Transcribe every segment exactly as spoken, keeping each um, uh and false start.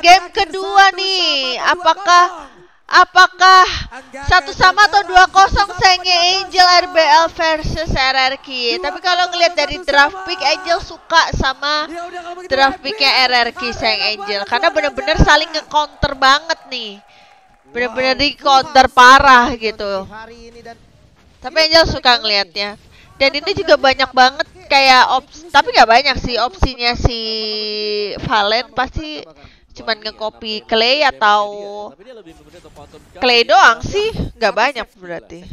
game kedua nih. Apakah apakah satu sama atau dua kosong sayangnya Angel R B L versus R R Q. Tapi kalau ngelihat dari draft pick, Angel suka sama draft picknya R R Q sayang Angel, karena bener-bener saling nge-counter banget nih. Bener-bener di counter parah gitu. Tapi Angel suka ngelihatnya. Dan ini juga banyak banget kayak opsi, tapi nggak banyak sih opsinya si Valen, pasti cuman nge-copy Clay atau Clay doang sih, nggak banyak berarti.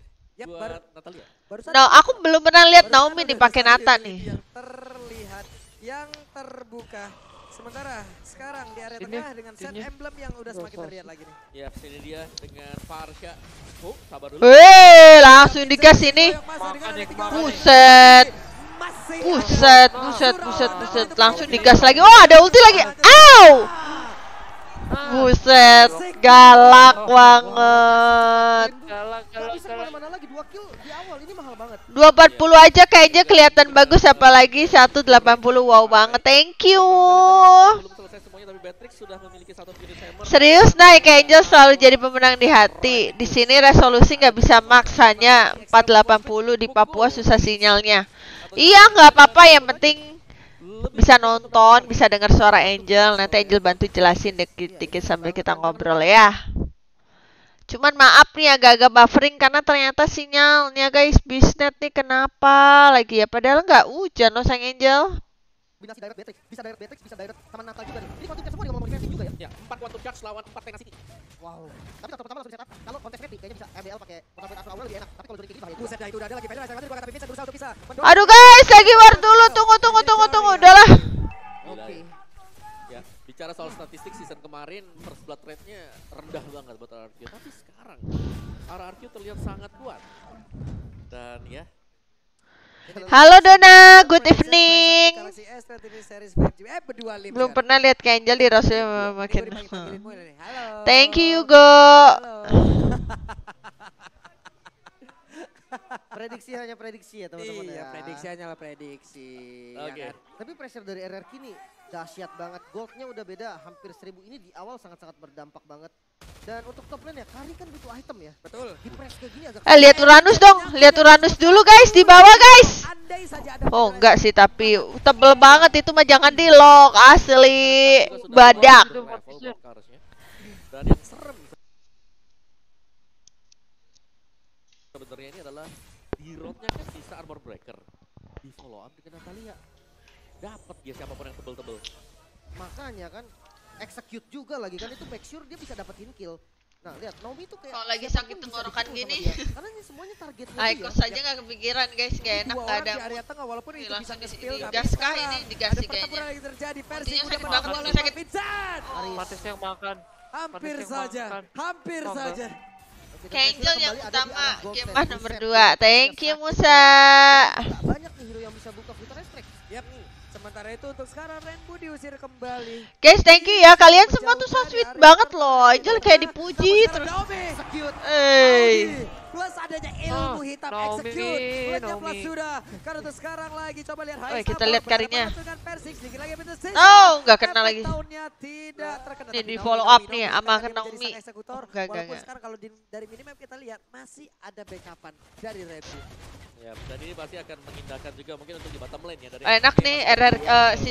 Nah, aku belum pernah lihat Naomi nih pakai Nata nih. Terlihat yang terbuka. Sementara sekarang di area tengah dengan set emblem yang udah semakin terlihat lagi nih. Ya, sini dia dengan Farsha. Oh, sabar dulu. Wih, langsung digas ini. Buset. Buset, buset, buset, buset. Langsung digas lagi. Oh, ada ulti lagi. Ow! Buset, galak banget. dua empat puluh aja kayaknya kelihatan bagus, apalagi seratus delapan puluh. Wow banget. Thank you. Serius naik Angel selalu jadi pemenang di hati. Di sini resolusi nggak bisa maksanya empat delapan puluh, di Papua susah sinyalnya. Iya, nggak apa-apa, yang penting bisa nonton, bisa dengar suara Angel. Nanti Angel bantu jelasin dikit-dikit sambil kita ngobrol ya. Cuman maaf nih agak-agak buffering karena ternyata sinyalnya guys, bisnet nih kenapa lagi ya, padahal nggak hujan loh sang Angel. Kombinasi direct Beatrix, bisa direct Beatrix, bisa direct sama Natal juga nih. Ini quantum charge semua nih ngomong defensif juga ya. Ya, empat quantum charge lawan empat Pena City. Wow. Tapi tetap pertama langsung dicetak. Kalau konteks Repi kayaknya bisa R B L pakai kontrak point awal lebih enak. Tapi kalau dari kiri bahaya. Buset dah, itu udah ada lagi Pedro saya juga kata Vincent berusaha untuk bisa. Aduh guys, lagi war dulu, tunggu tunggu tunggu tunggu, udahlah. Oke. Ya, bicara soal statistik season kemarin first blood rate-nya rendah banget buat R R Q. Tapi sekarang R R Q terlihat sangat kuat. Dan ya, halo Dona, good evening. Belum pernah lihat ke Angel di Rose makin. Thank you Go. Prediksi hanya prediksi ya teman-teman. Iya, ya. prediksi hanyalah prediksi. Oke. Ya kan? Tapi pressure dari R R Q nih dahsyat banget. Goldnya udah beda hampir seribu, ini di awal sangat-sangat berdampak banget. Dan untuk top lane ya, Kari kan butuh item ya. Betul. Di press kayak gini agak. Eh, lihat Uranus dong, lihat Uranus dulu guys di bawah guys. Oh enggak sih, tapi tebel banget itu mah, jangan di lock, asli badak. dan yang serem sebenarnya ini adalah di roadnya kan sisa armor breaker, di follow up dengan Natalia. Dapat dia siapapun yang tebel-tebel. Makanya kan execute juga lagi kan, itu make sure dia bisa dapetin kill. Nah lihat Naomi itu kayak kalau lagi sakit tenggorokan gini, karena ini semuanya target Aiko saja nggak kepikiran guys, nggak enak, nggak ada. Di area tengah walaupun itu bisa Langsung nge-spill, di tapi gas kah sekarang ini, digas ada sih pertempuran kayaknya. lagi terjadi. Versi Ultinya udah sakit menang banget, oleh sakit. Vincent. Matis yang makan. Hampir Matis yang saja, makan. hampir Oh, saja. Angel yang utama, game pas nomor dua. Thank you Musa. Banyak nih hero yang bisa buka Vita Restrict. Yap. Sementara itu untuk sekarang Rainbow diusir kembali. Guys, thank you ya, kalian semua tuh so sweet banget loh. Angel kayak dipuji terus. Eh. Plus adanya ilmu hitam Naomi, execute. Lenyap Naomi. sudah. Karena untuk sekarang lagi coba lihat Oh, kita lihat Karinya. Oh, nggak kena lagi. Tidak terkena. Nih, Tapi di Naomi, follow up Naomi, nih Naomi sama tetap ke menjadi Naomi. sang eksekutor. Enggak, enggak, Walaupun enggak. sekarang kalau di, dari minimap kita lihat masih ada backupan dari Red Bull. Ya, dan ini pasti akan mengindahkan juga mungkin untuk di bottom lane ya dari Enak nih R R eh, si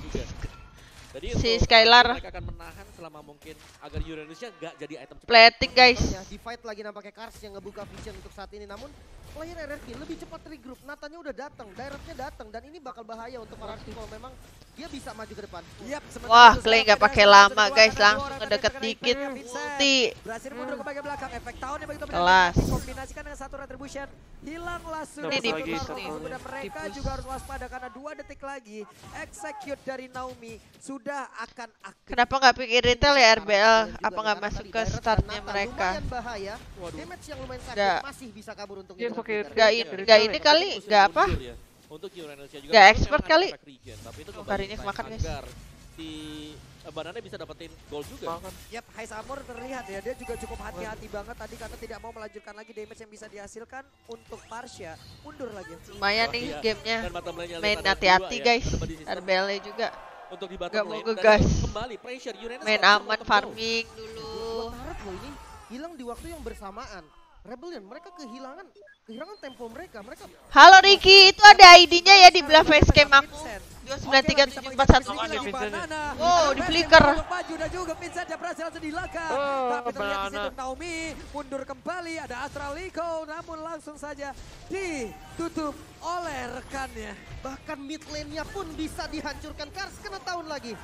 Jadi si untuk Skylar. mereka akan menahan selama mungkin agar Uranusnya nggak jadi item cepat. plating guys. Ya, di fight lagi nampaknya Kars yang ngebuka vision untuk saat ini, namun player R R Q lebih cepat regroup. Natanya udah datang, directnya datang, dan ini bakal bahaya untuk R R Q kalau memang dia bisa maju ke depan. Yap, Wah, Clay nggak pakai lama guys, langsung ngedeket dikit ulti. Berhasil mundur ke bagian belakang, efek tahunnya begitu Kelas. kombinasikan dengan satu retribution, hilanglah sudah. Ini di satu push tahun. nih. Kemudian mereka Di push. juga harus waspada karena dua detik lagi execute dari Naomi sudah akan aktif. Kenapa nggak pikir retail ya R B L? Apa nggak masuk ke startnya mereka? Lumayan bahaya. Damage yang lumayan sakit Nggak. masih bisa kabur untuk Dia itu. pakai Nggak ini, nggak ini kali, nggak apa? Untuk Uranusnya juga Nggak memang expert ada kali. efek regen, tapi itu Oh, kembali Karinya time kemakan, guys. agar si eh, Banana bisa dapetin gold juga. Makan. Yap, High Armor terlihat ya, dia juga cukup hati-hati banget tadi karena tidak mau melanjutkan lagi damage yang bisa dihasilkan untuk Parsha. Mundur lagi. Lumayan Oh, nih iya. gamenya. Dan bottom lane-nya Main lihat ada hati-hati dua ya, guys. ada body system. R B L juga. untuk di bottom Gak mau lane. ngegas. Dan kembali pressure Uranus Main nggak bisa aman untuk farming Dua dulu. turret loh ini hilang di waktu yang bersamaan. Rebellion mereka kehilangan kehilangan tempo mereka. Mereka Halo Ricky, itu ada I D-nya ya di belah facecam aku. dua sembilan tiga tujuh empat satu Aman nih, tujuh. Vincent. Wow, di flicker. Maju dan juga Vincent yang berhasil langsung dilakar. Oh, Tapi terlihat di situ banana. Naomi mundur kembali. Ada Astraliko namun langsung saja ditutup oleh rekannya. bahkan mid lane-nya pun bisa dihancurkan. Kars kena tahun lagi.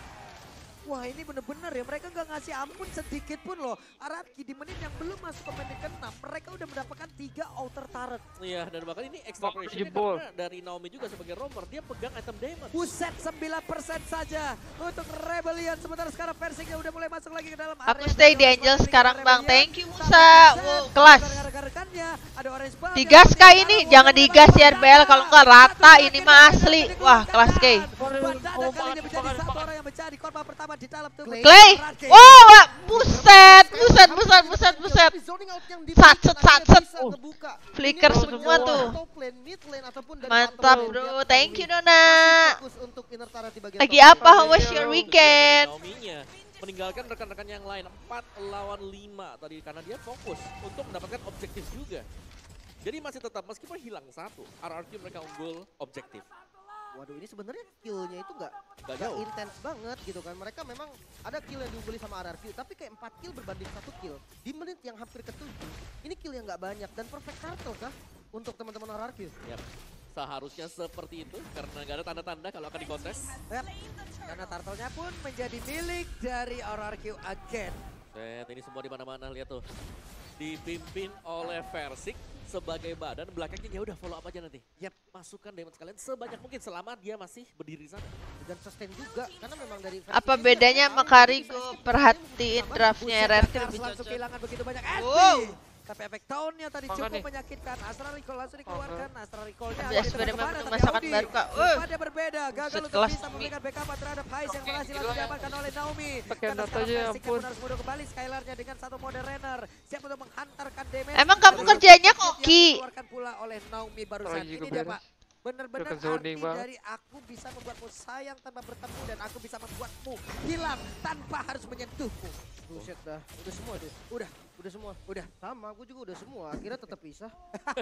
Wah ini bener-bener ya, mereka nggak ngasih ampun sedikit pun loh. Araki di menit yang belum masuk ke menit keenam, mereka udah mendapatkan tiga outer turret. Iya, dan bahkan ini extra Waktu pressure jebol. karena dari Naomi juga sebagai roamer, dia pegang item damage. Buset sembilan persen saja untuk Rebellion. Sementara sekarang Versingnya udah mulai masuk lagi ke dalam Aku area. stay di Dari Angel Rebellion. sekarang bang. Rebellion. Thank you Musa. Tapi Wow, Vincent, kelas. rekan-rekannya, ada Orange Bug, Digas ada kah Vincent, ini? ada Jangan Wonder, digas ya ada R B L, kalau nggak Bandana. rata Satu ini yakin mah akan asli. digunakan. Wah, kelas K. Bandana Oh, kali ini banget, menjadi banget, satu banget. orang yang mencari korban pertama di dalam tubuh. Clay. Araki. Wow, wah, buset, buset, buset, buset, buset. Tapi zoning out yang Sat, diberikan set, sat, akhirnya set. bisa ngebuka. Flicker Ini semua dari tuh. top lane, mid lane, ataupun dari Mantap bottom lane. bro, Dia thank you Naomi Nona. masih fokus untuk inner turret di bagian Lagi top apa? lane. How was your weekend? Naomi-nya meninggalkan rekan-rekan yang lain empat lawan lima tadi karena dia fokus untuk mendapatkan objektif juga. Jadi masih tetap meskipun hilang satu, R R Q mereka unggul objektif. Waduh, ini sebenarnya kill-nya itu nggak Nggak nggak jauh. intens banget gitu kan. Mereka memang ada kill yang diungguli sama R R Q, tapi kayak empat kill berbanding satu kill di menit yang hampir ketujuh. Ini kill yang nggak banyak dan perfect turtle kah untuk teman-teman R R Q? Yap. Seharusnya seperti itu karena nggak ada tanda-tanda kalau akan dikontes. Yap. Karena turtle-nya pun menjadi milik dari R R Q again. Set, ini semua di mana-mana lihat tuh. Dipimpin oleh Versik sebagai badan, belakangnya ya udah follow up aja nanti. Yap. Masukkan damage kalian sebanyak mungkin selama dia masih berdiri di sana. Dan sustain juga karena memang dari Apa versi bedanya ini sama kita tahu Karigo? ini versi Perhatiin pertama draftnya Buset, R R Q Kars lebih langsung cocok. kehilangan begitu banyak S P. Wow. Tapi efek tahunnya tadi Makan cukup nih. menyakitkan. Astra Recall langsung dikeluarkan. Astra Recall-nya Ambil eksperimen menu masakan baru, Kak. Uh. Pada berbeda. Gagal Buset, untuk kelas bisa mie. memberikan backup terhadap Hais yang Oke, berhasil gitu langsung ya. diamankan oleh Naomi. Pakai Karena data sekarang aja, Versik ampun. pun harus mundur kembali. Skylarnya dengan satu mode runner. Siap untuk menghantarkan damage. Emang kamu Dan kerjanya yang koki? dikeluarkan pula oleh Naomi barusan. Lagi juga Ini dia beres. Pak. Benar-benar Udah arti kezoning banget. dari aku bisa membuatmu sayang tanpa bertemu dan aku bisa membuatmu hilang tanpa harus menyentuhmu. Buset dah, udah semua deh. Udah, Udah semua. udah. Sama, aku juga udah semua. Akhirnya tetap pisah.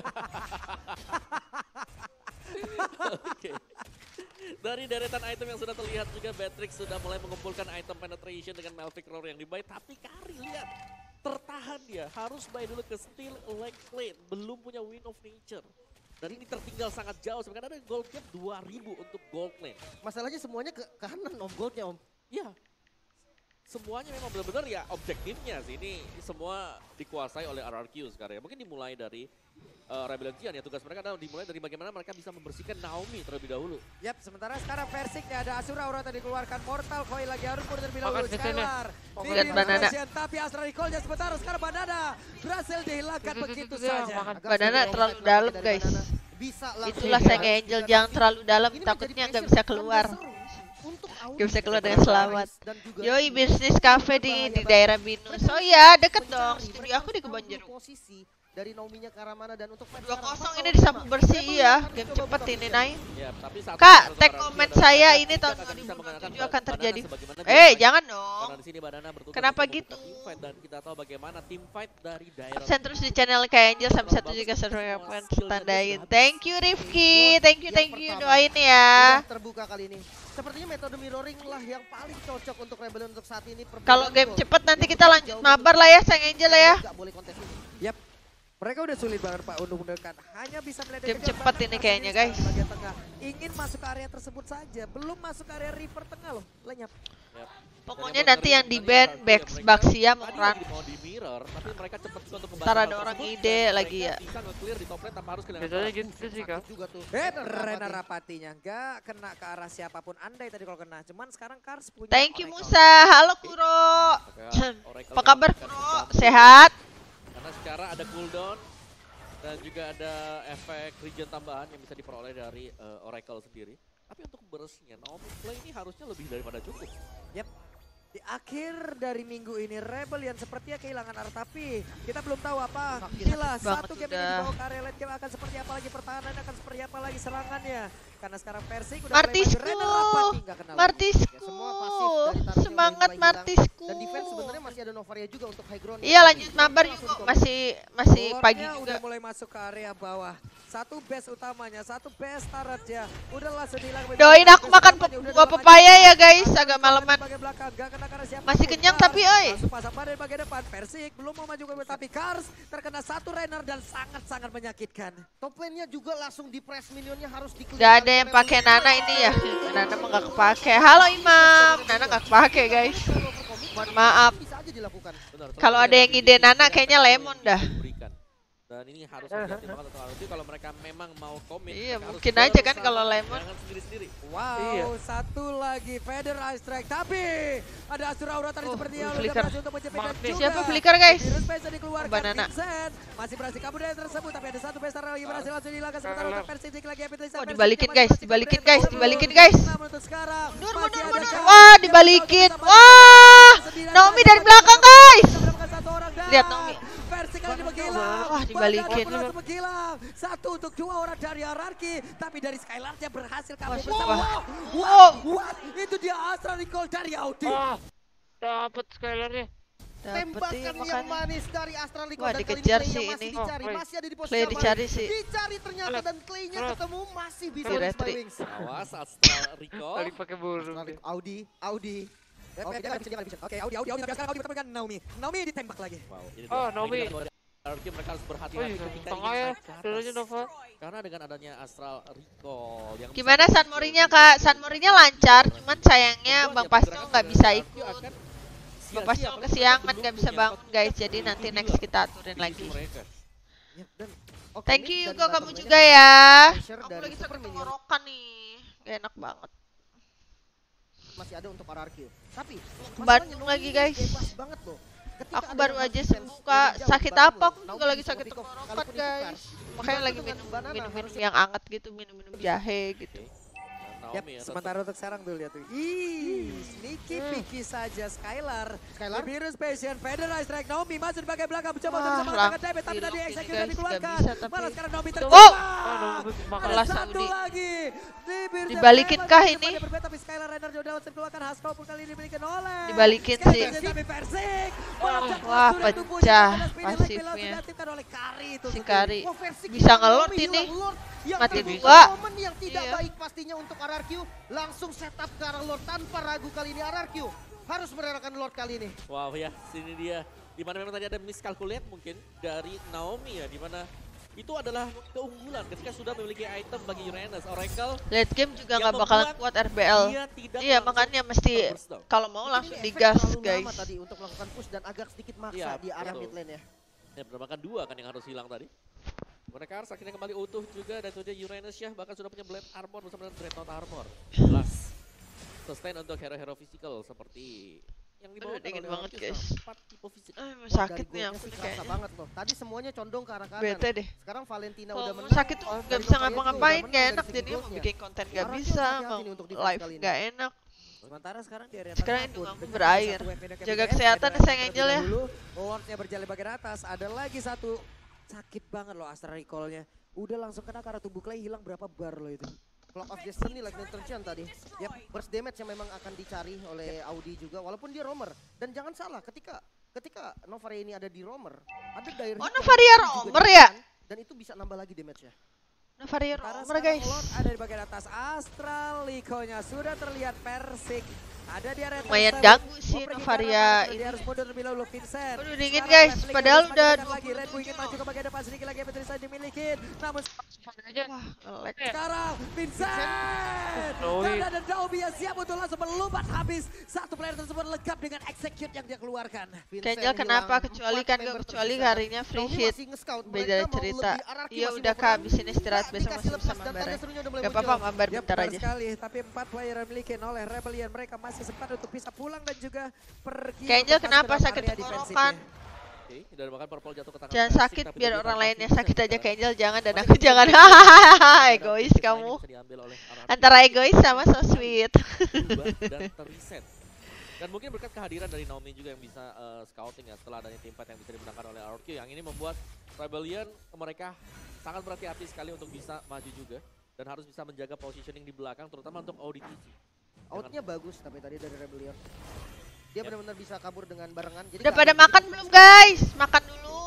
Oke. Dari deretan item yang sudah terlihat juga Batrix sudah mulai mengumpulkan item penetration dengan Malphite Roar yang dibuy. Tapi Kari lihat, tertahan dia. Harus buy dulu ke Steel Leg Plate. Belum punya Win of Nature. Dan ini tertinggal sangat jauh. Sebenarnya ada gold gap dua ribu untuk gold lane. Masalahnya semuanya ke kanan om goldnya om. Ya, semuanya memang benar-benar ya objektifnya sih. Ini semua dikuasai oleh R R Q sekarang ya. Mungkin dimulai dari uh, Rebellion ya. Tugas mereka adalah dimulai dari bagaimana mereka bisa membersihkan Naomi terlebih dahulu. Yap, sementara sekarang Versiknya ada Asura Aura tadi dikeluarkan. Mortal Koi lagi harus mundur terlebih dahulu. Makan di sini. Skylar. Makan Lihat Di banana. rotation, tapi Astra Recall-nya sebentar sekarang Banana berhasil dihilangkan Tuh, tuh, begitu tuh, tuh, saja. makan. Agak Banana sedikit terlalu offside dalam, dari guys. Banana. Bisa langsung Itulah dihajar. saya Angel, jangan terlalu dalam, Ini takutnya menjadi nggak pressure bisa dan keluar. seru untuk Audi. Nggak bisa keluar dengan Aris selamat. dan juga Yoi, ini. bisnis cafe di Bahaya di banget. daerah Binus. Mereka Oh harus iya, deket mencari, dong. mereka Studio aku harus di tahu Kebon dulu Jeruk. posisi dari Naomi-nya ke Aramana dan untuk fight dua sekarang, kosong empat ini lawan disapu lima. bersih Rebel ya. akan Game coba cepet buka ini, vision. Nay. Ya, tapi satu Kak, harus tag R R Q comment adalah saya Banana ini tidak tahun akan dua bisa ribu dua puluh menggunakan tujuh akan Banana terjadi. sebagaimana Eh, biasanya. jangan Karena dong. di sini Banana bertugas Kenapa untuk gitu? membuka teamfight dan kita tahu bagaimana teamfight dari daerah. Absen terus di channel kayak Angel sampai satu juga seru ya, fans. Tandain. Thank you Rifki, thank you, thank you. Doain ya. Udah terbuka kali ini. Sepertinya metode mirroring lah yang paling cocok untuk Rebellion untuk saat ini. Kalau game Perbedaan cepet nanti kita lanjut Jauh mabar lah ya, Sang Angel ya. Nggak boleh kontes ini. Yap. Mereka udah sulit banget Pak untuk mendekat. Hanya bisa melihat Game kejauhan, cepet bahkan ini Kars kayaknya, sendiri guys. sekarang di bagian tengah. Ingin masuk ke area tersebut saja, belum masuk ke area river tengah loh. Lenyap. Yap. Pokoknya Dan nanti ngeri yang di sebenarnya ban R R Q back ya, mereka Baxia mau tadi run. lagi mau di mirror, tapi mereka cepat untuk membantu Ntar hal ada orang tersebut, ide dan lagi mereka ya. bisa nge-clear di top lane tanpa harus kehilangan Biasanya power. gitu sih Kak. Juga tuh. Eh, Bener, Rena Rapati. Rapatinya nggak kena ke arah siapapun. Andai tadi kalau kena. Cuman sekarang Kars punya Thank you Oracle. Musa. Halo Kuro. Maka Oracle Apa kabar akan Kuro? membantu. Sehat? Karena secara ada cooldown dan juga ada efek regen tambahan yang bisa diperoleh dari uh, Oracle sendiri. Tapi untuk burstnya Naomi Play ini harusnya lebih daripada cukup. Yap. Di akhir dari minggu ini Rebellion sepertinya kehilangan arah, tapi kita belum tahu apa. Gila, satu game ini dibawa ke area late game akan seperti apa lagi pertahanannya, akan seperti apa lagi serangannya. Karena sekarang Persik udah Martisku, Martisku, Ya, semua pasif dari targetnya semangat udah mulai hilang. Martisku. Dan defense sebenarnya masih ada Novaria juga untuk high ground. Iya lanjut mabar juga, masih masih pagi Lordnya juga. udah mulai masuk ke area bawah. Satu base utamanya, satu base turretnya. Udah langsung hilang. Doain aku makan buah pepaya ya guys, agak maleman. Masih kenyang tapi oi. Langsung pasang pada bagian depan. Persik belum mau maju ke tapi Kars terkena satu Rainer dan sangat-sangat menyakitkan. Top lane-nya juga langsung di press minionnya harus di-clear. Gak ada yang pakai Nana ini ya. Nana mah gak kepake. Halo Imam, Nana gak kepake guys. Mohon maaf. Bisa aja dilakukan. Benar, Kalau ada yang ide Nana kayaknya Lemon dah. Berikan. Dan ini harus hati-hati banget untuk Aldi kalau mereka memang mau komit. Iya, mereka harus mungkin aja kan berusaha, kalau Lemon. jangan sendiri-sendiri. Wow, Iya. satu lagi Feather Ice Strike. Tapi ada Asura Aura tadi Oh, sepertinya flicker. berhasil untuk menciptakan Maaf nih. juga. Siapa flicker, guys? Virus Base dikeluarkan. Banana. Vincent masih berhasil kabur dari tersebut, tapi ada satu base lagi berhasil langsung dihilangkan sementara untuk Persik lagi Epic Lisa. Oh, Persik dibalikin, masih guys. berhasil Dibalikin, kabur guys. dari Dibalikin, tersebut. guys. Namun untuk sekarang Mundur, masih mundur, ada mundur. Cewek Wah, yang dibalikin. bersama Wah, Sembilan Naomi kali dari berhasil belakang, kabur. guys. Mendapatkan satu orang dan Lihat Naomi. Persik kali ini menghilang. Wah, dibalikin. Badar langsung menghilang. Satu untuk dua orang dari Hierarchy, tapi dari Skylarnya berhasil kabur Wah. bersama. Wah. Wow, Wow. what? Itu dia Astra Recall dari Audi. Ah, dapat Skylarnya. Dapet Tembakan dia yang makanya. manis dari Astral Recall Wah, dan kali ini dikejar Clay-nya sih masih ini. dicari, Oh, Clay. masih ada di posisi Clay aman. dicari sih. Dicari ternyata Lihat. dan Clay-nya Lihat. ketemu masih bisa Di di retri. Spy Wings. Awas Astral Recall. Tadi pakai burung. Astral dia. Recall, Audi, Audi. Oke, dia nggak bisa, dia nggak bisa. Oke, Audi, Audi, Audi. Sekarang Audi bertemu dengan Naomi. Naomi ditembak lagi. Wow, ini Oh, dia. Naomi. Ini dia. Arki mereka harus Oh berhati-hati iya, ketika tengah ingin ya. naik ke atas. Dulunya Nova. Karena dengan adanya Astral Recall yang bisa Gimana dibikin- Sunmori-nya Kak? Sunmori-nya lancar, cuman sayangnya Membuat Bang ya, Pasto pergerakan nggak dari bisa Arki ikut. akan Bang sia-sia, Pasto apalagi kesiangan belum nggak bisa punya bangun satu guys, tiket jadi untuk nanti gila next kita aturin divisi lagi. mereka. Ya, dan oke, Thank mid you dari Hugo, kamu bottom juga lane-nya ya. pressure Aku dari lagi Super sakit Minion. tenggorokan nih, gak enak banget. Masih ada untuk R R Q. Tapi Ke masalahnya Bandung Naomi lagi, guys. bebas banget loh. Ketika Aku ada baru yang aja harus sembuh defense Kak. dari jauh Sakit di apa? Bandung, Aku juga Naomi lagi bisa sakit pick off. tenggorokan Kalaupun itu guys. Kars, Makanya dibantu lagi dengan minum Banana minum minum harusnya yang anget gitu, minum minum jahe gitu. Dan Yap, Naomi ya, sementara untuk sekarang tuh lihat tuh. Ih, sneaky picky saja Skylar. Skylar? Virus Passion, Feather Ice Strike, Naomi masuk di bagian belakang mencoba untuk Ah, bisa mengatakan lang- David, tapi di tadi lock ini, execute guys, dan nggak dikeluarkan. bisa, tapi- Malah sekarang Naomi Oh! terjebak. Ah, Naomi makan. Ada Kelas satu Saudi. lagi. Di Virus Dibalikin Passion, kah masih ini? pada berbeda, tapi Skylar Rainer jauh dalam keluarkan Haskell pun kali ini dimiliki oleh. Dibalikin Skylar sih. Persik, tapi Persik. Wah, Melonjak wah, langsung dari tubuhnya, pecah ada spinning leg pasifnya. langsung diaktifkan oleh Kari itu Si sendiri. Kari. Wah, Versik Bisa hilang, ngelord Naomi ini. hilang, Lord yang Mati terbuka. dua. Momen yang tidak Iya. baik pastinya untuk R R Q. Langsung setup ke arah Lord tanpa ragu kali ini R R Q. Harus merelakan Lord kali ini. Wow ya, sini dia. Dimana memang tadi ada miscalculate mungkin dari Naomi ya, dimana itu adalah keunggulan ketika sudah memiliki item bagi Uranus. Oracle Late game juga yang nggak bakalan membuat kuat R B L. dia tidak Iya, langsung makanya mesti overburst down. kalau mau Mungkin langsung ini efek digas terlalu guys. lama tadi untuk melakukan push dan agak sedikit maksa Iya, di arah betul. mid lane ya. Ya, bahkan dua kan yang harus hilang tadi. Mereka harus akhirnya kembali utuh juga dan itu dia Uranus ya bahkan sudah punya blade armor bersama dengan Dreadnought armor. Jelas. Sustain untuk hero-hero physical seperti yang dibawa Aduh, dingin oleh banget, Arceus guys. sama empat tipe fisik. Ah, emang Wah, sakit dari nih goalnya aku sih nih kerasa kayaknya. banget loh. Tadi semuanya condong ke arah kanan. Bete deh. Sekarang Valentina Kalau udah mau menang. sakit tuh Oh, nggak dari bisa Novaria ngapa-ngapain, juga nggak udah enak menang dari jadinya mau goalsnya. bikin konten nggak Araki bisa, hati-hati mau nih untuk defense live kali ini. nggak enak. Sementara sekarang di area Sekarang tengah itu pun kamu dengan berair. satu W P D K Jaga B S, kesehatan ada ya, Sayang terlebih Angel ya. dahulu. Lordnya berjalan bagian atas. Ada lagi satu sakit banget loh Astra Recall-nya. Udah langsung kena ke arah tubuh Clay, hilang berapa bar loh itu. Clock of Destiny like Detergent tadi. Yap, burst damage yang memang akan dicari oleh Audi juga walaupun dia roamer. Dan jangan salah ketika ketika Novaria ini ada di roamer, ada dire Oh, hit yang Novaria juga roamer di ya? depan, dan itu bisa nambah lagi damage-nya. Novaria Sementara romer sekarang guys. Lord ada di bagian atas. Astral Liko-nya sudah terlihat Persik. Ada di area Lumayan tersebut. ganggu Mau sih pergi ke Novaria arah mana, ini. dia harus mundur terlebih dahulu Vincent. Aduh, dingin Sekarang guys, Left Link padahal harus udah makin dekat dua lagi. puluh Red Bull ingin maju ke bagian depan sedikit lagi, Petrisa dimiliki. Namun aja. Wah, nge-lag. sekarang Vincent Aduh. dan ada Daobi yang siap untuk langsung melompat habis. Satu player tersebut legap dengan execute yang dia keluarkan. Vincent Kayaknya kenapa hilang kecuali empat kan member gak kecuali tersisa. harinya free Naomi hit. masih nge-scout. Beda Mereka mau cerita. lebih, R R Q Iya masih udah mau kak, perang. abis ini istirahat Nggak besok dikasih masih bisa lepas dan mabar tanda ya. serunya udah mulai Gak apa-apa, muncul. mabar Ya bentar benar aja. sekali, tapi empat player yang dimiliki oleh Rebellion mereka masih sempat untuk bisa pulang dan juga pergi. Kayaknya untuk masuk kenapa ke dalam sakit area tenggorokan? defensifnya. Oke, dan bahkan purple jatuh ke tangan Jangan Persik, sakit tapi biar dia orang bilang lainnya langsung sakit bisa. aja Angel jangan dan Masih aku bisa jangan. diambil. Hahaha, Dan egois titik lainnya kamu. bisa diambil oleh R R Q. Antara egois sama so sweet. Berubah dan terreset. Dan mungkin berkat kehadiran dari Naomi juga yang bisa uh, scouting ya setelah adanya tim fight yang bisa dimenangkan oleh R R Q, yang ini membuat Rebellion mereka sangat berhati-hati sekali untuk bisa maju juga dan harus bisa menjaga positioning di belakang terutama untuk O D T C. Outnya bagus tapi tadi dari Rebellion. Dia Yep. benar-benar bisa kabur dengan barengan. Jadi Udah nggak pada ada makan bikin- belum guys? Makan dulu.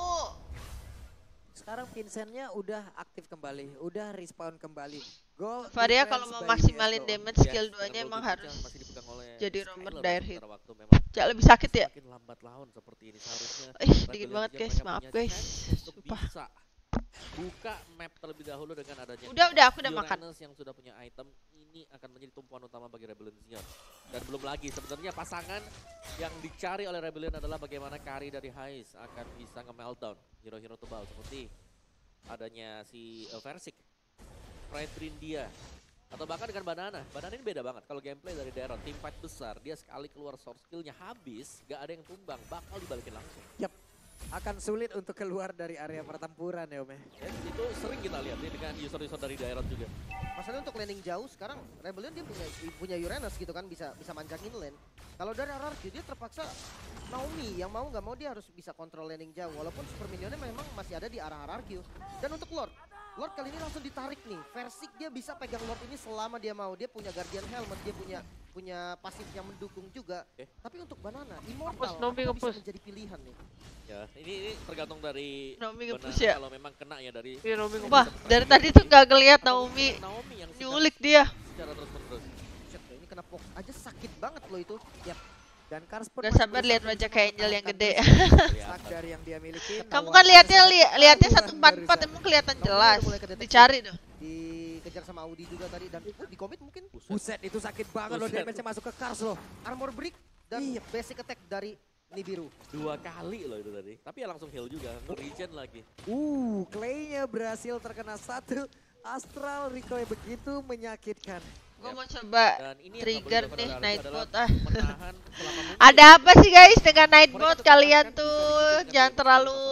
Sekarang Vincent-nya udah aktif kembali, udah respawn kembali. Goal Varia defense kalau mau by maksimalin U S O. damage skill Yes, duanya dan emang Gold harus Digit yang masih dipegang oleh jadi Skylar Romer pada Dire Hit. sementara waktu memang Cak lebih sakit ya? semakin lambat laun seperti ini seharusnya. Ih, dingin Rebellion banget juga guys, mereka maaf punya guys. chance untuk Sumpah. bisa buka map terlebih dahulu dengan adanya Udah, udah, aku udah makan. Uranus yang sudah punya item ini akan menjadi tumpuan utama bagi Rebellion Zion. Dan belum lagi sebenarnya pasangan yang dicari oleh Rebellion adalah bagaimana Kari dari Hais akan bisa nge-meltdown hero-hero tebal seperti adanya si uh, Versik, Pride Trindia, atau bahkan dengan Banana. Banana ini beda banget kalau gameplay dari Daron, tim fight besar, dia sekali keluar source skillnya habis, gak ada yang tumbang, bakal dibalikin langsung. Yap. Akan sulit untuk keluar dari area pertempuran ya Om. Ya, itu sering kita lihat nih dengan user-user dari Daron juga. Masalahnya untuk landing jauh sekarang Rebellion dia punya punya Uranus gitu kan, bisa bisa manjangin lane. Kalau dari R R Q dia terpaksa Naomi yang mau nggak mau dia harus bisa kontrol landing jauh walaupun super minionnya memang masih ada di arah R R Q. Dan untuk Lord, Lord kali ini langsung ditarik nih. Versik dia bisa pegang Lord ini selama dia mau. Dia punya Guardian Helmet, dia punya punya pasif yang mendukung juga. Oke. Tapi untuk Banana, Immortal Ngepush, Naomi apakah bisa ngepush. menjadi pilihan nih. Ya, ini, ini tergantung dari Naomi Banana nge-push ya? kalau memang kena ya dari Iya, Naomi Wah, dari tadi tuh gak ngeliat Naomi Naomi yang sedang nyulik dia. secara terus-menerus. Shit, ini kena pok aja sakit banget loh itu. Yap. Dan Kars pun Gak masih sabar berusaha lihat untuk wajah kayak Angel yang mempertahankan gede. terus Kelihatan. stack dari yang dia miliki. Kamu Tawarkan kan lihatnya satu li lihatnya ketahuan satu empat empat barusan. emang kelihatan Naomi jelas. udah mulai kedeteksi. Dicari tuh. Dikejar sama Audi juga tadi dan uh, di commit mungkin Buset. Buset, itu sakit banget loh, Buset. damage-nya masuk ke Kars loh. armor break dan Iya. basic attack dari Nibiru. Dua kali loh itu tadi. Tapi ya langsung heal juga, nge-regen lagi. Uh, Clay-nya berhasil terkena satu. Astral recoil begitu menyakitkan. Gue mau coba Dan ini yang trigger nggak boleh nih dilakukan oleh Nightbot adalah ah. menahan selama mungkin. Ada apa sih guys dengan Nightbot? Kalian tuh jangan terlalu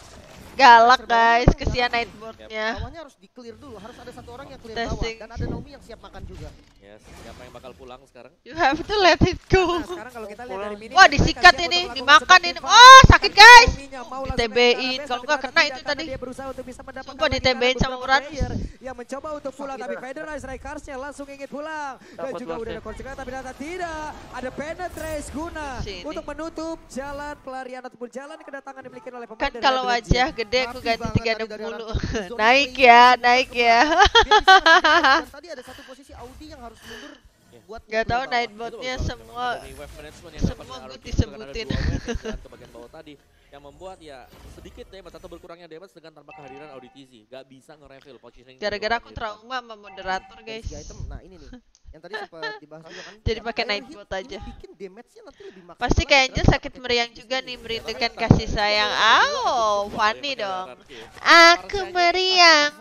galak guys, kesian Nightbotnya. Bawahnya harus di-clear dulu, harus ada satu orang yang clear Testing. bawah dan ada Naomi yang siap makan juga. Yes, siapa yang bakal pulang sekarang? You have to let it go. Nah, sekarang kalau kita lihat dari mini, Wah, mereka disikat siap ini, untuk dimakan melakukan ini. seperti Oh, fight. sakit guys. Naomi-nya mau Di langsung T B-in, naik ke kalau arah nggak base, kena tapi itu ternyata tadi. dia berusaha untuk bisa mendapatkan Sumpah, di lagi karena T B-in sama beberapa Uranus. player yang mencoba untuk pulang, Sakit tapi lah. Federer Strikersnya langsung ingin pulang. Dan Dapat juga buff udah ya. ada konsekuensi, tapi ternyata tidak. Ada penetrace guna Sini. untuk menutup jalan pelarian ataupun jalan kedatangan dimiliki oleh pemain Kan dari kalau Rebellion wajah Zion. gede aku Rapi ganti banget tiga tadi dari puluh. arah zona Naik play ya, masih naik masuk ya. Dia bisa menghindar, dan tadi ada satu posisi Audi yang harus mundur buat Gak nge-clear tahu bawah. Nightbotnya Itu bagus banget. semua Memang dari wave management yang semua dapat good R R Q disebutin. dengan ada dua wave yang jalan ke bagian bawah tadi yang membuat ya sedikit damage atau berkurangnya damage dengan tanpa kehadiran Audi T Z. Gak bisa nge-reveal positioning. di gara-gara bawah aku di depan. trauma sama moderator Dari guys. segi item, nah ini nih yang tadi sempat dibahas juga kan. Jadi pakai Dire Nightbot hit aja. ini bikin damage-nya nanti lebih maksimal Pasti lagi, kayak Angel ternyata sakit pakai meriang komposisi juga ini. nih Ya, merindukan makanya kasih sayang. Oh, funny dong. Aku meriang.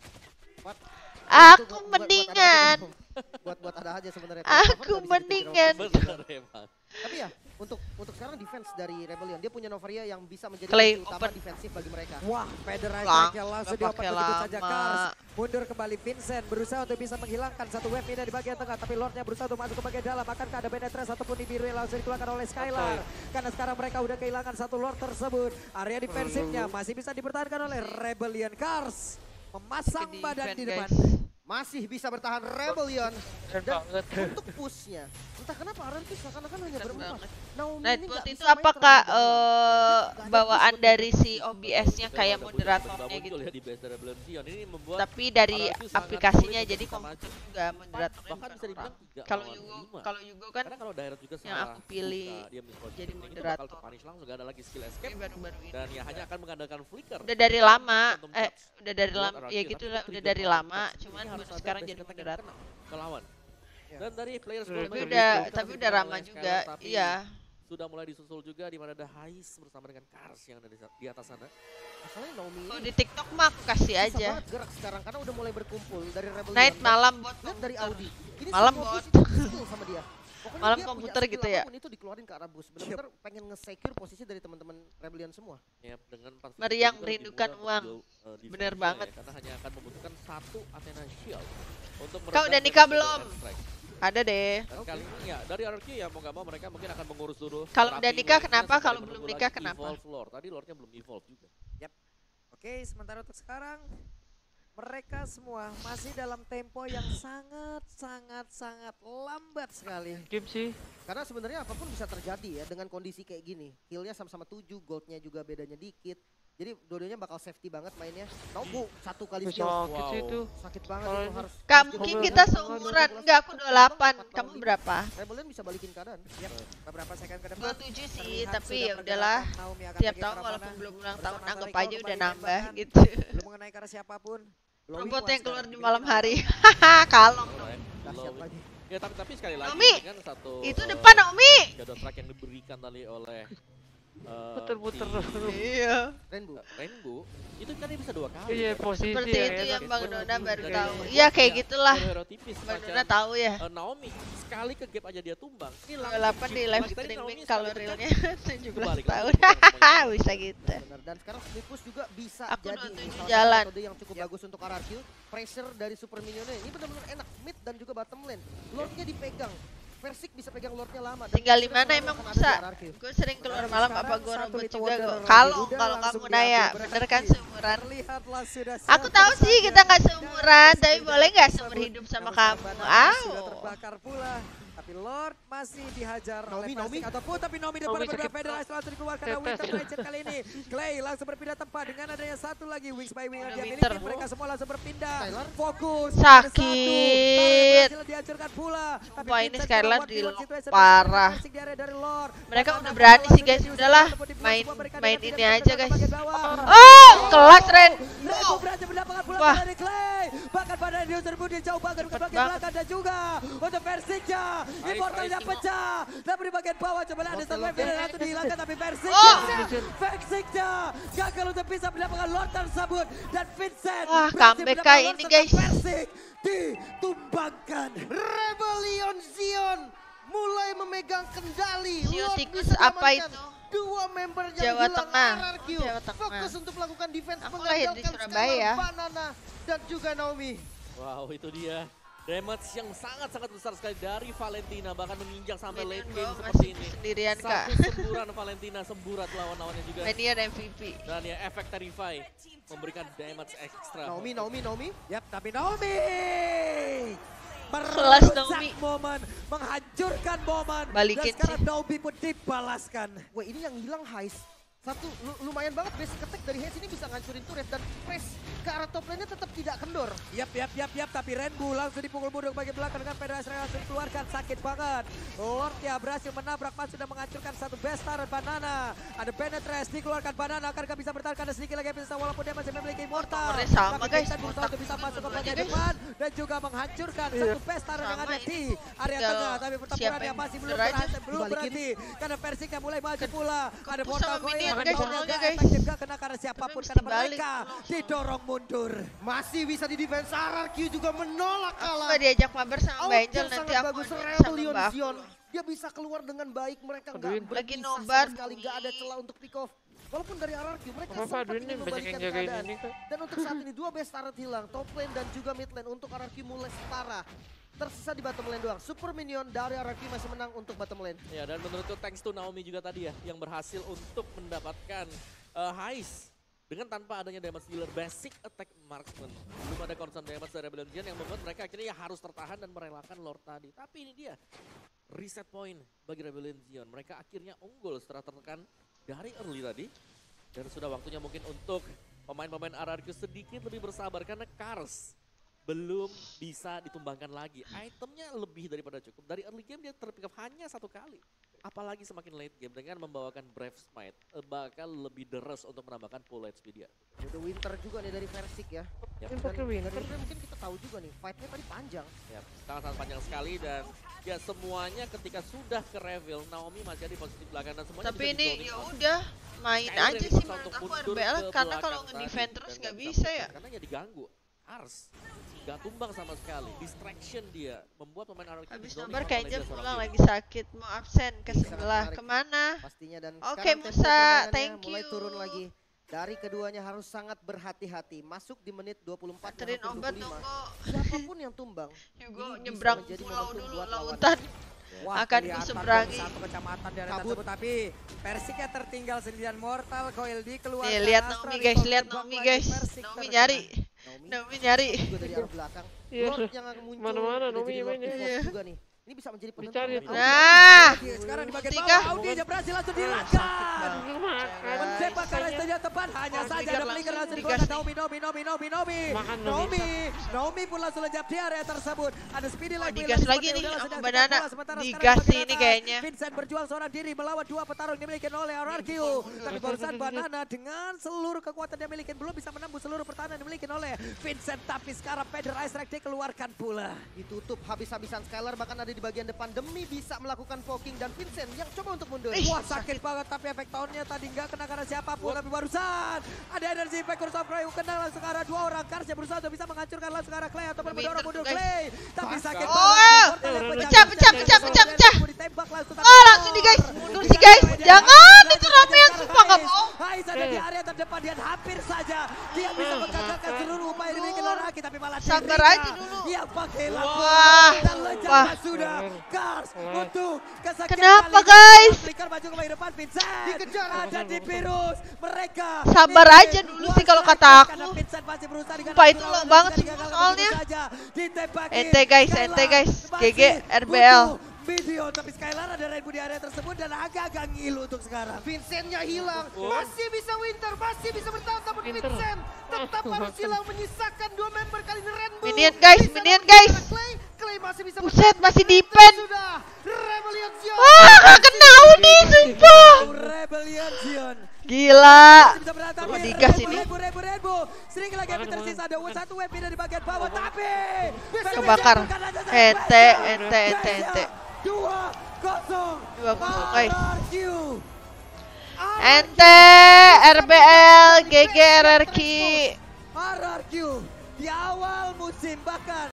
Aku Buat- buat- buat ada aja mendingan. dong. buat buat ada aja sebenarnya. Aku Cover nggak bisa dipikir mendingan. orang. Bener emang. Tapi ya untuk untuk sekarang defense dari Rebellion dia punya Novaria yang bisa menjadi Clay kunci utama open. defensif bagi mereka. Wah, Federer Lang, Strike langsung nggak dioper pakai begitu saja lama. Kars. Mundur kembali Vincent berusaha untuk bisa menghilangkan satu wave ini di bagian tengah, tapi Lordnya berusaha untuk masuk ke bagian dalam. Akankah ada penetrasi ataupun Nibiru yang langsung dikeluarkan oleh Skylar? Karena sekarang mereka udah kehilangan satu Lord tersebut. Area defensifnya masih bisa dipertahankan oleh Rebellion. Kars memasang Di badan di defend, depan. guys. Masih bisa bertahan Rebellion Keren dan banget. untuk pushnya. Entah kenapa R R Q seakan-akan hanya Keren berempat. banget. Naomi ini Nightbot nggak itu bisa main apakah terlalu dalam. eh, Dia nggak ada bawaan push buat dari si defense. O B S-nya kayak Udah moderatornya muncul gitu? ya di base dari Rebellion Zion. Ini membuat Tapi dari R R Q sangat aplikasinya sulit jadi untuk komputer maju. juga moderatornya Bahkan bukan bisa dibilang orang. tiga Kalau lawan Yugo, lima. kalau Yugo kan Karena kalau Dairot juga yang salah aku pilih buka, dia mispositioning, jadi itu bakal moderator. terpunish langsung, gak ada lagi skill ini escape baru-baru ini. dan ya hanya akan mengandalkan flicker. Udah dari lama, Quantum eh Touch udah dari buat lama, R R Q, ya tapi gitu lah, udah trigger dari Quantum lama, Touch ini cuman harus baru ada sekarang basic jadi attack yang moderator. kena ke lawan. Ya. Dan dari players Tapi Gold Tapi Medal udah, Gold tapi Cup udah dipegang lama oleh juga, Skylar, tapi iya. sudah mulai disusul juga di mana ada Hais bersama dengan Kars yang ada di, di atas sana. Masalahnya Naomi Kalau ini di TikTok mah aku kasih susah aja. banget gerak sekarang karena udah mulai berkumpul dari Rebellion. Night Dan malam bot lihat dari komputer. Audi. Ini Malam semua bot. push itu skill sama dia. Pokoknya Malam dia punya komputer skill gitu ya. apapun itu dikeluarin ke arah bus. Benar-benar pengen nge-secure posisi dari teman-teman Rebellion semua. Ya, dengan empat Meriang juga lebih merindukan mudah uang. untuk build, uh, defense-nya Bener banget. ya, karena hanya akan membutuhkan satu Athena Shield untuk Kau meredam udah nikah damage dari belum? Red Strike. Ada deh. Dan kali ini ya dari R R Q ya mau nggak mau mereka mungkin akan mengurus dulu. Kalau udah terapi nikah wave-nya kenapa? sampai Kalau menunggu belum lagi nikah kenapa? Evolve Lord. Tadi Lordnya belum evolve juga. Oke, sementara untuk sekarang mereka semua masih dalam tempo yang sangat sangat sangat lambat sekali. Game sih. Karena sebenarnya apapun bisa terjadi ya dengan kondisi kayak gini. Killnya sama-sama tujuh, goldnya juga bedanya dikit. Jadi dua-duanya bakal safety banget mainnya. Nobu satu kali Sakit kill. sih itu. Sakit banget Kalau itu ini- harus. Kak, harus mungkin jadi- kita seumuran. Enggak, aku dua puluh delapan. Kamu berapa? Rebellion bisa balikin keadaan. Yap, beberapa second ke depan. dua puluh tujuh sih, terlihat tapi sudah ya udahlah. pergerakan Naomi akan Tiap pergi tahun ke walaupun arah belum mana. ulang tahun Bersama anggap Taiko aja udah kembali nambah menembakkan. gitu. Belum mengenai ke arah siapapun. Glowing Robot one yang keluar sekarang di dimiliki malam oleh hari. Hahaha, kalong. Dahsyat lagi. Ya tapi tapi sekali lagi Naomi, dengan satu Itu eh, depan Naomi. shadow track yang diberikan tadi oleh eh, Puter-puter si dulu. Iya. Rainbow. Rainbow itu kan dia bisa dua kali. Iya, kan? posisi Seperti ya, itu enak. yang Bang Dona baru Dari- tahu. dari- Iya kayak ya, gitulah. hero-hero tipis Bang macam, Dona tahu ya. eh, Naomi sekali ke gap aja dia tumbang. Ini dua puluh delapan di live lagi. Tadi streaming Naomi kalau sekali ke realnya gap, tujuh belas kebalik tahun. lagi, tumbang semuanya. Bisa gitu. Benar. Dan sekarang Snipus juga bisa Aku jadi dua puluh tujuh salah satu jalan. metode yang cukup bagus untuk R R Q. Pressure dari Super Minionnya ini benar-benar enak mid dan juga bottom lane. Lordnya dipegang. Versik bisa pegang Lordnya lama. dan Tinggal di sudah mana selalu emang akan ada bisa? di R R Q. Gue sering keluar malam apa gue Satu robot Little juga Wonder kok. lagi. Kalau Udah kalau langsung kamu nanya, diambil bener kan berarti. seumuran? Terlihatlah sudah Aku tahu satu sih saja. kita nggak Dan seumuran, tapi sudah boleh nggak tersebut. seumur hidup sama Namun kamu? korban Aw. sudah terbakar pula. Tapi Lord masih dihajar Naomi, oleh Naomi. Persik ataupun tapi Naomi depan Naomi berbeda sakit. Federasi langsung dikeluarkan Tetes. oleh Winter Raider kali ini. Clay langsung berpindah tempat dengan adanya satu lagi Wings by Wing yang Udah dia Winter. miliki. Mereka semua langsung berpindah. Skylar. Fokus. Sakit. Ada satu. Target berhasil dihancurkan pula. Tapi Wah, ini Vincent Skylar juga di one v one lock situation parah. Persik di area dari Lord. Mereka Bahkan udah ada berani bola sih guys, sudah udahlah diusir ataupun dibuang main sebuah mereka main dengan ini tidak aja bergerak guys. bagian bawah. Oh, kelas Ren. Rainbow berhasil mendapatkan pula Wah. dari Clay. Bahkan pada dia serbu dia jauh banget ke Cepet bagian banget. belakang dan juga untuk Persiknya. Immortalnya Nice. pecah. Tapi di bagian bawah coba ada satu wave dan satu dihilangkan tapi Oh. Persiknya. Persiknya gagal untuk bisa mendapatkan Lord tersebut dan Vincent. Wah, berhasil comeback mendapatkan kali Lord ini, serta guys. Persik ditumbangkan. Rebellion Zion mulai memegang kendali. Sio Lord tikus bisa apa diamankan. itu? Dua member yang Jawa hilang Tengah. R R Q. Jawa Tengah. Fokus untuk melakukan defense Aku lahir di mengandalkan Surabaya. Skylar, Banana dan juga Naomi. Wow, itu dia damage yang sangat-sangat besar sekali dari Valentina, bahkan menginjak sampai Minion late gue game seperti masih ini. sendirian kak. Satu semburan Valentina semburat lawan-lawannya juga. Minion M V P. Dan ya efek Terrify memberikan damage ekstra. Naomi, Naomi, Naomi. Yap, tapi Naomi Kelas merusak Naomi. momen, menghancurkan momen. Balikin dan sekarang sih. Naomi pun dibalaskan. Wah, ini yang hilang Heist. Satu, lu- lumayan banget basic attack dari Heist ini bisa ngancurin turret dan press ke arah top lane-nya tetap tidak kendor. Yap, yap, yap, yap. Tapi Rainbow langsung dipukul mundur bagian belakang dengan Federasi langsung dikeluarkan. Sakit banget. Lord ya berhasil menabrak, Mas sudah menghancurkan satu best turret Banana. Ada Penetrace dikeluarkan Banana. Akankah bisa bertahan karena sedikit lagi yang bisa walaupun dia masih memiliki Immortal. Nomornya sama, Tapi guys. Vincent berusaha untuk bisa Otak masuk ke dua-duanya, bagian guys. depan. Dan juga menghancurkan satu best turret yang Sama ada ini. di area Tinggal tengah. Tapi pertempuran siapa yang yang masih belum bener aja. berhasil, belum Dibalikin. berhenti. Karena Persik yang mulai maju pula. Ada Kepus Mortal sama Coil minion, yang guys, mendorongnya channelnya, gak guys. efektif gak kena karena siapapun. Tapi Karena mesti balik. mereka didorong mundur. Masih bisa di defense. R R Q juga menolak Aku kalah. gak diajak mabar sama Mbak Outkill Angel, nanti sangat aku bagus ada sama Rebellion Mbak Zion. aku. Dia bisa keluar dengan baik. Mereka nggak Aduin. Lagi berpisah nobar, sama sekali. Nggak ada celah untuk pick off. Walaupun dari R R Q mereka Apa-apa, sempat aduin ingin nih banyak membalikan yang jagain keadaan. ini kak. Dan untuk saat ini dua best turret hilang. Top lane dan juga mid lane untuk R R Q mulai setara. Tersisa di bottom lane doang. Super Minion dari R R Q masih menang untuk bottom lane. Ya, dan menurutku thanks to Naomi juga tadi ya yang berhasil untuk mendapatkan uh, heist dengan tanpa adanya damage dealer basic attack marksman. Belum ada concern damage dari Rebellion Zion yang membuat mereka akhirnya ya harus tertahan dan merelakan Lord tadi. Tapi ini dia reset point bagi Rebellion Zion. Mereka akhirnya unggul setelah tertekan dari early tadi. Dan sudah waktunya mungkin untuk pemain-pemain R R Q sedikit lebih bersabar karena Kars belum bisa ditumbangkan lagi. Itemnya lebih daripada cukup. Dari early game dia terpick up hanya satu kali. Apalagi semakin late game dengan membawakan Brave Smite. eh, bakal lebih deres untuk menambahkan full H P dia. Udah Winter juga nih dari Versik ya. Yap. Dan Pakai Winter. dari Winter mungkin kita tahu juga nih. Fight-nya tadi panjang. Ya, sangat-sangat panjang sekali dan ya semuanya ketika sudah ke reveal Naomi masih ada di posisi belakang dan semuanya Tapi bisa ini di-zoning ya out. udah main Skylar aja yang sih dipaksa menurut untuk aku mundur R B L ke karena belakang kalau tadi nge-defend dan terus nggak nggak bisa bisa putar ya. karena ya diganggu. Ars gak tumbang sama sekali, distraction dia membuat pemain R R Q Habis di-zoning nobar out kayaknya oleh dia pulang seorang lagi sakit, mau absen ke Sangat sebelah. menarik. Kemana? Pastinya dan Oke, sekarang tempo Musa, permainannya thank mulai you. turun lagi. Dari keduanya harus sangat berhati-hati. Masuk di menit dua puluh empat dan Anterin obat dong dua puluh lima. kok. Siapapun yang tumbang, Hugo ini bisa nyebrang menjadi pulau momentum dulu buat lawan. lautan. Wah, Akan kelihatan kuseberangi. dari satu kecamatan di area Kabut. tersebut, tapi Persik yang tertinggal sendirian. Mortal Coil dikeluarkan. Nih lihat Astra Naomi di guys, bawah lihat gerbang Naomi lagi, guys. Persik Naomi terkena. nyari. Naomi Naomi nyari. juga dari arah belakang. Iya. Lord yang akan muncul Mana-mana udah Naomi jadi Lord mainnya. Default Iya. juga nih. Ini bisa menjadi penentu. Dicari Audi. tuh. Nah, Oke, sekarang di bagian Tika. bawah Audi aja berhasil langsung sakit dilacak. banget. Mencepak ke arah saja tepat, hanya Oh, saja trigger ada flicker langsung langsung digas dikeluarkan nih. Naomi, Naomi, Naomi, Naomi, Naomi. Makan Naomi, Naomi pun langsung lejap di area tersebut. Ada speedy Oh, light digas wheel lagi seperti nih udara sama sedang Banana. sepak bola. Sementara sekarang Digas di bagian sih ini atas, kayaknya. Vincent berjuang seorang diri melawan dua pertarung yang dimiliki oleh R R Q. Tapi barusan Banana dengan seluruh kekuatan yang dimiliki belum bisa menembus seluruh pertahanan yang dimiliki oleh Vincent. Tapi sekarang Pedro Ice Strike dikeluarkan pula. Ditutup habis-habisan Skylar, bahkan ada di bagian depan demi bisa melakukan poking, dan Vincent yang coba untuk mundur. Ih, Wah sakit banget, tapi efek tahunnya tadi nggak kena karena siapapun. Tapi barusan ada energi impact Curse of Clay kena langsung ke arah dua orang. Karsnya berusaha untuk bisa menghancurkan langsung ke arah Clay ataupun Winter mendorong mundur tuh, guys. Clay. Tapi sakit Oh, banget. Immortal yang pecah, pecah, pecah, pecah, pecah. Ditembak langsung, tapi Oh, langsung di guys. Mundur sih guys. Jangan, itu ramean sumpah nggak mau. Hais ada di area terdepan dan hampir saja dia bisa menggagalkan seluruh upaya dimiliki oleh Raki, tapi malah Sabar Rina aja dulu. yang pakai lampu Wah. dan lejatnya Wah. sudah Kars untuk kesekian Kenapa, kalinya. guys? Flicker maju ke bagian depan, Vincent Dikejar. ada di virus mereka. Sabar ingin aja dulu sih kalau kata waspada aku. karena Vincent masih berusaha di Sumpah, itu kanan low kiri, banget masih semua digagalkan soalnya. begitu saja. Ditembakin. Ente guys, Skylar ente guys. masih G G R B L. butuh video, tapi Skylar ada rainbow di area tersebut dan agak-agak ngilu untuk sekarang. Vincentnya hilang, masih bisa Winter, masih bisa bertahan, namun Winter. Vincent tetap harus hilang, menyisakan dua member kali ini Rainbow. Minion, guys, Bisa minion, dapat guys. Clay, Clay masih bisa Buset, bertahan, masih Winter defend. Sudah, Rebellion Zion. Wah, gak kena Uni, sumpah. Rebellion Zion. Gila. Bisa bertahan, Oh, tapi digas Rainbow, ini. Rainbow, Rainbow, Rainbow. Sering lagi yang tersisa, ada satu web pindah di bagian bawah, tapi Kebakar. Ente, ente, ente, ente. Dua kosong. Dua kosong, guys. R R Q. Ente, R B L, G G R R Q. R R Q di awal musim bahkan